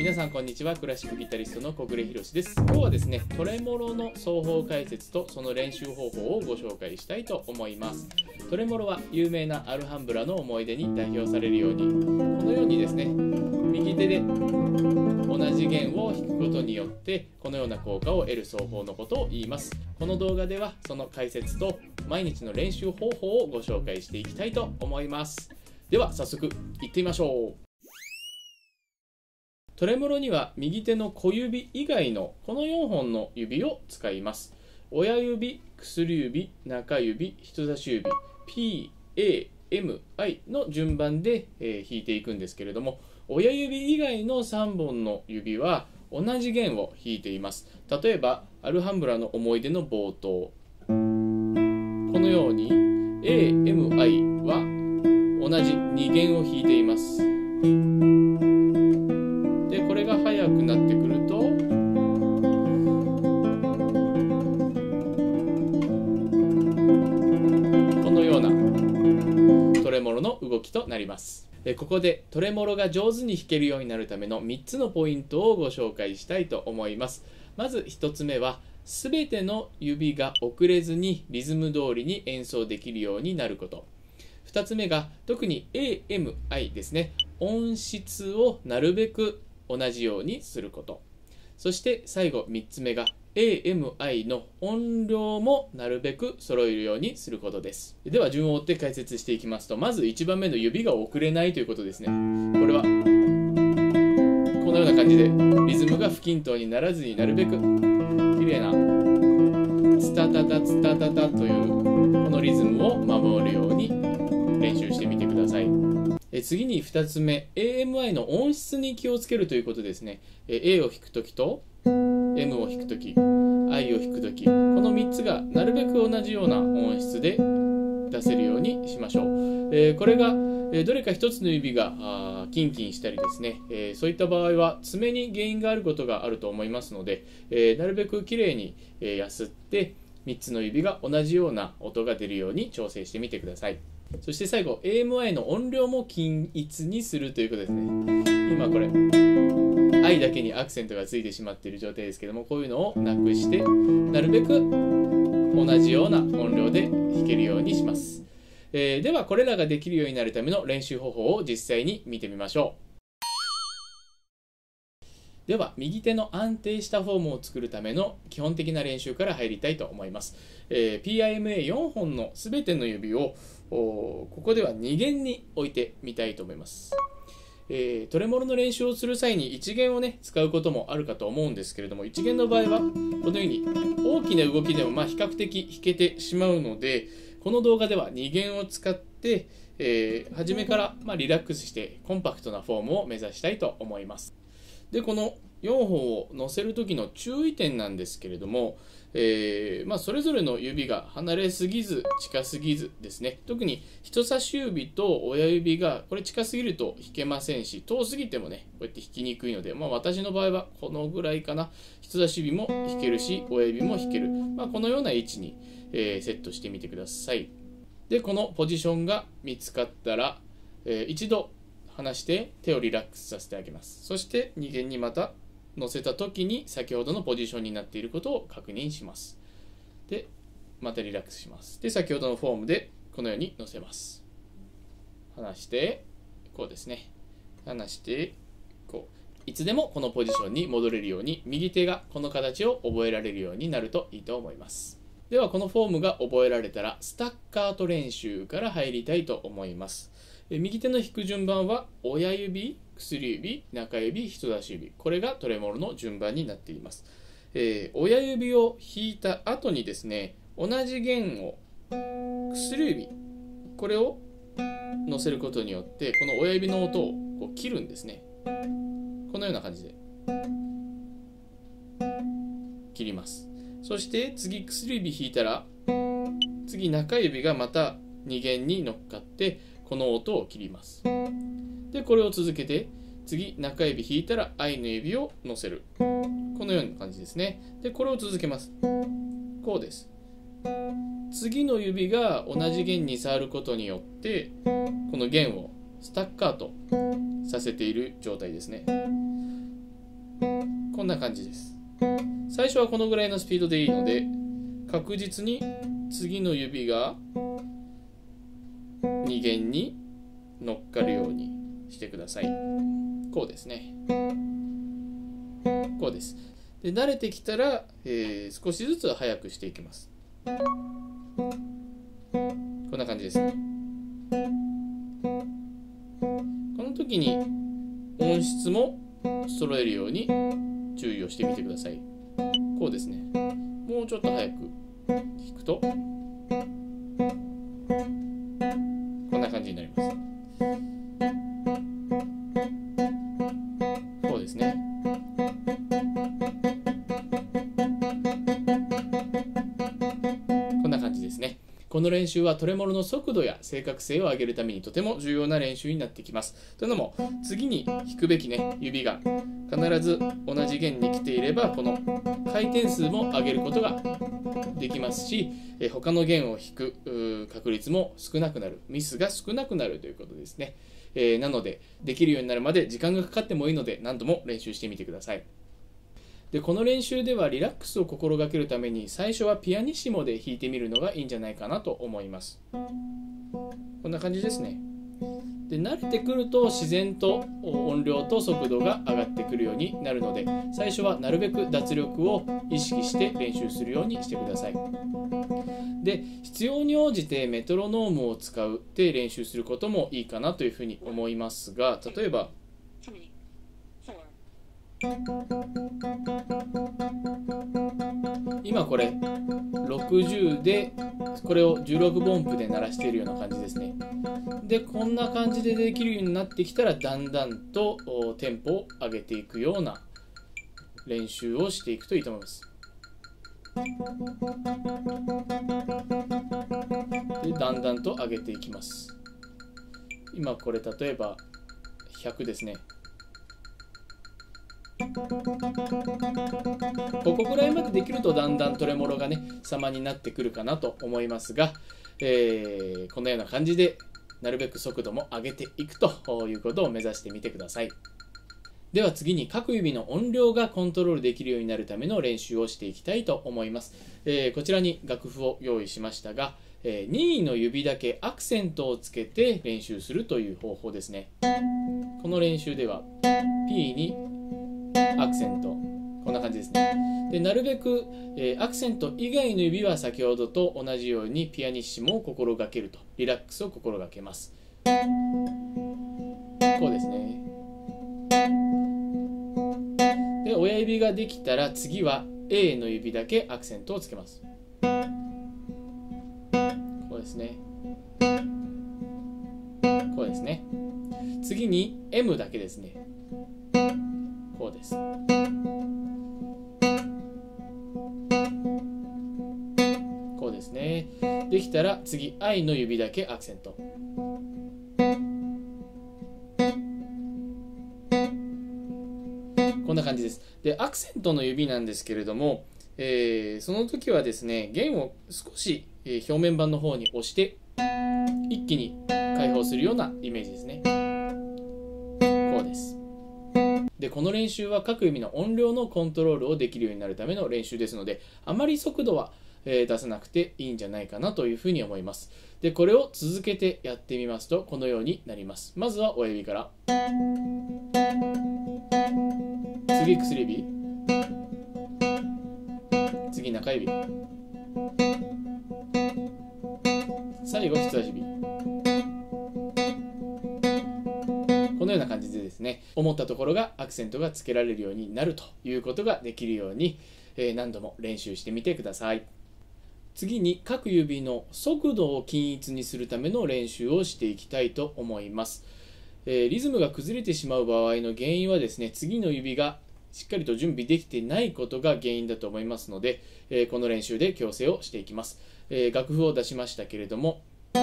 皆さんこんにちは。クラシックギタリストの小暮博です。今日はですね、トレモロの奏法解説とその練習方法をご紹介したいと思います。トレモロは有名なアルハンブラの思い出に代表されるように、このようにですね、右手で同じ弦を弾くことによってこのような効果を得る奏法のことを言います。この動画ではその解説と毎日の練習方法をご紹介していきたいと思います。では早速いってみましょう。トレモロには右手の小指以外のこの4本の指を使います。親指、薬指、中指、人差し指、P、A、M、I の順番で弾いていくんですけれども、親指以外の3本の指は同じ弦を弾いています。例えばアルハンブラの思い出の冒頭、このように A、M、I は同じ2弦を弾いています。でこれが速くなってくるとこのようなトレモロの動きとなります。ここでトレモロが上手に弾けるようになるための3つのポイントをご紹介したいと思います。まず1つ目は、すべての指が遅れずにリズム通りに演奏できるようになること。2つ目が、特に AMI ですね、音質をなるべく同じようにすること。そして最後3つ目が AMI の音量もなるべく揃えるようにすることです。では順を追って解説していきますと、まず1番目の指が遅れないということですね。これはこのような感じでリズムが不均等にならずに、なるべく綺麗なツタタタツタタタというこのリズムを守るように練習してみてください。次に2つ目、AMI の音質に気をつけるということですね。A を弾くときと M を弾くとき、I を弾くとき、この3つがなるべく同じような音質で出せるようにしましょう。これがどれか1つの指がキンキンしたりですね、そういった場合は爪に原因があることがあると思いますので、なるべくきれいにやすって3つの指が同じような音が出るように調整してみてください。そして最後、AMI の音量も均一にするということですね。今これ I だけにアクセントがついてしまっている状態ですけども、こういうのをなくしてなるべく同じような音量で弾けるようにします。ではこれらができるようになるための練習方法を実際に見てみましょう。では右手の安定したフォームを作るための基本的な練習から入りたいと思います。PIMA4 本のすべての指をここでは2弦に置いてみたいと思います。トレモロの練習をする際に1弦をね使うこともあるかと思うんですけれども、1弦の場合はこのように大きな動きでも比較的弾けてしまうので、この動画では2弦を使って、初めからリラックスしてコンパクトなフォームを目指したいと思います。でこの4本を乗せる時の注意点なんですけれども、それぞれの指が離れすぎず近すぎずですね。特に人差し指と親指がこれ近すぎると弾けませんし、遠すぎてもねこうやって弾きにくいので、私の場合はこのぐらいかな。人差し指も弾けるし親指も弾ける、このような位置に、セットしてみてください。でこのポジションが見つかったら、一度離して手をリラックスさせてあげます。そして2弦にまた乗せた時に先ほどのポジションになっていることを確認します。でまたリラックスします。で先ほどのフォームでこのように乗せます。離してこうですね、離してこう、いつでもこのポジションに戻れるように右手がこの形を覚えられるようになるといいと思います。ではこのフォームが覚えられたらスタッカート練習から入りたいと思います。右手の弾く順番は親指、薬指、中指、人差し指、これがトレモロの順番になっています。親指を弾いた後にですね、同じ弦を薬指、これを乗せることによってこの親指の音をこう切るんですね。このような感じで切ります。そして次薬指弾いたら次中指がまた2弦に乗っかってこの音を切ります。でこれを続けて次中指弾いたら I の指を乗せる、このような感じですね。でこれを続けます。こうです。次の指が同じ弦に触ることによってこの弦をスタッカートさせている状態ですね。 んな感じです。最初はこのぐらいのスピードでいいので、確実に次の指が2弦に乗っかるようにしてください。こうですね。こうです。で、慣れてきたら、少しずつ速くしていきます。こんな感じですね。この時に音質も揃えるように注意をしてみてください。こうですね。もうちょっと速く弾くとこんな感じになります。そうですね。こんな感じですね。この練習はトレモロの速度や正確性を上げるためにとても重要な練習になってきます。というのも、次に弾くべき指が必ず同じ弦に来ていれば、この回転数も上げることができますし、他の弦を弾く確率も少なくなる、ミスが少なくなるということですね。なので、できるようになるまで時間がかかってもいいので、何度も練習してみてください。で、この練習ではリラックスを心がけるために、最初はピアニッシモで弾いてみるのがいいんじゃないかなと思います。こんな感じですね。で、慣れてくると自然と音量と速度が上がってくるようになるので、最初はなるべく脱力を意識して練習するようにしてください。で、必要に応じてメトロノームを使って練習することもいいかなというふうに思いますが、例えば今これ60で、これを16分音符で鳴らしているような感じですね。で、こんな感じでできるようになってきたら、だんだんとテンポを上げていくような練習をしていくといいと思います。で、だんだんと上げていきます。今これ例えば100ですね。ここぐらいまでできるとだんだんトレモロが様になってくるかなと思いますが、このような感じでなるべく速度も上げていくということを目指してみてください。では次に各指の音量がコントロールできるようになるための練習をしていきたいと思います。こちらに楽譜を用意しましたが、任意の指だけアクセントをつけて練習するという方法ですね。この練習では P にアクセント、こんな感じですね。で、なるべく、アクセント以外の指は先ほどと同じようにピアニッシモを心がけると、リラックスを心がけます。こうですね。で、親指ができたら次は A の指だけアクセントをつけます。こうですね。こうですね。次に M だけですね。こうです。こうですね。できたら次 I の指だけアクセント。こんな感じです。で、アクセントの指なんですけれども、その時はですね、弦を少し、表面板の方に押して一気に開放するようなイメージですね。こうです。で、この練習は各指の音量のコントロールをできるようになるための練習ですので、あまり速度は出さなくていいんじゃないかなというふうに思います。で、これを続けてやってみますとこのようになります。まずは親指から、次薬指、次中指、最後人差し指。このような感じでですね、思ったところがアクセントがつけられるようになるということができるように、何度も練習してみてください。次に各指の速度を均一にするための練習をしていきたいと思います。リズムが崩れてしまう場合の原因はですね、次の指がしっかりと準備できていないことが原因だと思いますので、この練習で矯正をしていきます。楽譜を出しましたけれども、こ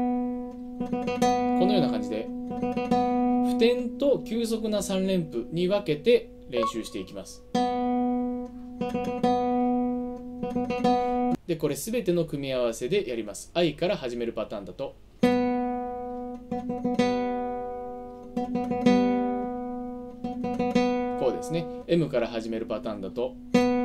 のような感じで不点と急速な3連符に分けて練習していきます。で、これ全ての組み合わせでやります。I から始めるパターンだと、こうでですね。 M から始めるパターンだと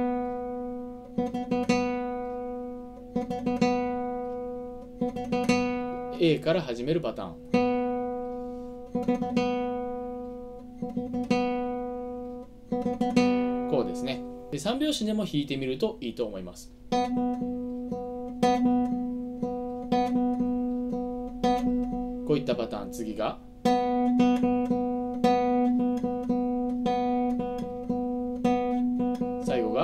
A から始めるパターン、こうですね。で3拍子でも弾いてみるといいと思います。こういったパターン。次が最後が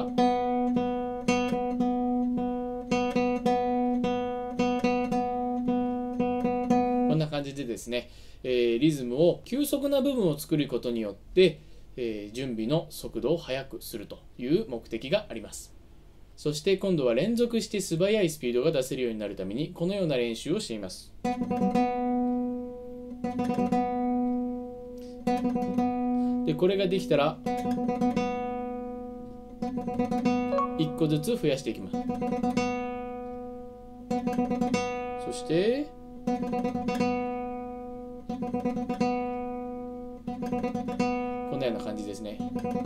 こんな感じでですね、リズムを急速な部分を作ることによって、準備の速度を速くするという目的があります。そして今度は連続して素早いスピードが出せるようになるためにこのような練習をしています。でこれができたら1個ずつ増やしていきます。そしてこんなような感じですね。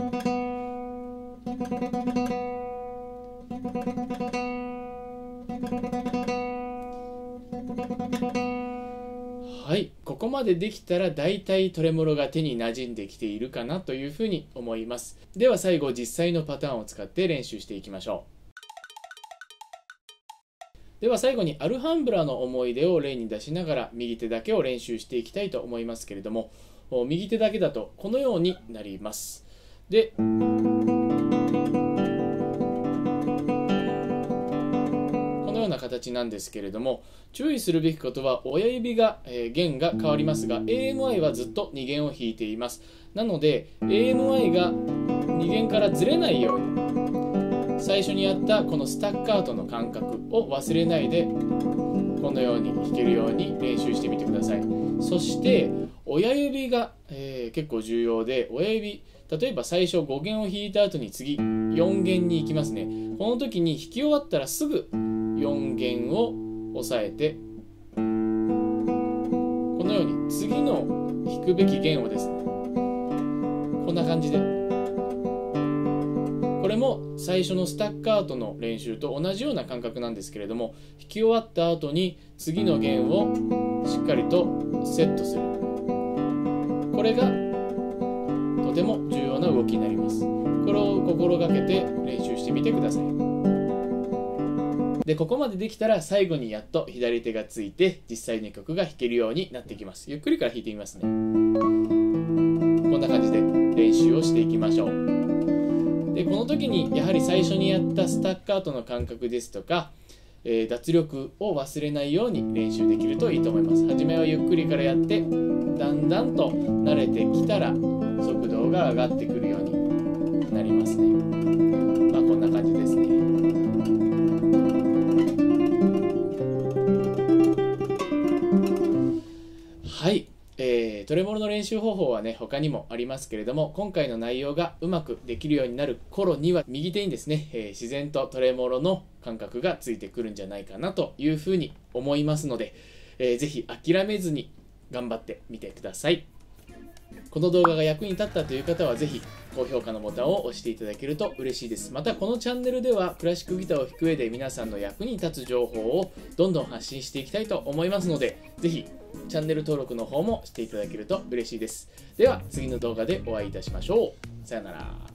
はい、ここまでできたらだいたいトレモロが手に馴染んできているかなというふうに思います。では最後、実際のパターンを使って練習していきましょう。では最後にアルハンブラの思い出を例に出しながら右手だけを練習していきたいと思いますけれども、右手だけだとこのようになります。でこのような形なんですけれども、注意するべきことは親指が、弦が変わりますが AMI はずっと2弦を弾いています。なので AMI が2弦からずれないように最初にやったこのスタッカートの感覚を忘れないでこのように弾けるように練習してみてください。そして親指が、結構重要で、親指例えば最初5弦を弾いた後に次4弦に行きますね。この時に弾き終わったらすぐ4弦を押さえてこのように次の弾くべき弦をですね、こんな感じで、これも最初のスタッカートの練習と同じような感覚なんですけれども、弾き終わった後に次の弦をしっかりとセットする、これがとても重要な動きになります。これを心がけて練習してみてください。でここまでできたら最後にやっと左手がついて実際に曲が弾けるようになってきます。ゆっくりから弾いてみますね。こんな感じで練習をしていきましょう。でこの時にやはり最初にやったスタッカートの感覚ですとか、脱力を忘れないように練習できるといいと思います。初めはゆっくりからやってだんだんと慣れてきたら速度が上がってくるようになりますね。こんな感じですね。はい、トレモロの練習方法はね他にもありますけれども、今回の内容がうまくできるようになる頃には右手にですね、自然とトレモロの感覚がついてくるんじゃないかなというふうに思いますので、ぜひ諦めずに頑張ってみてください。この動画が役に立ったという方はぜひ高評価のボタンを押していただけると嬉しいです。またこのチャンネルではクラシックギターを弾く上で皆さんの役に立つ情報をどんどん発信していきたいと思いますので、ぜひチャンネル登録の方もしていただけると嬉しいです。では次の動画でお会いいたしましょう。さよなら。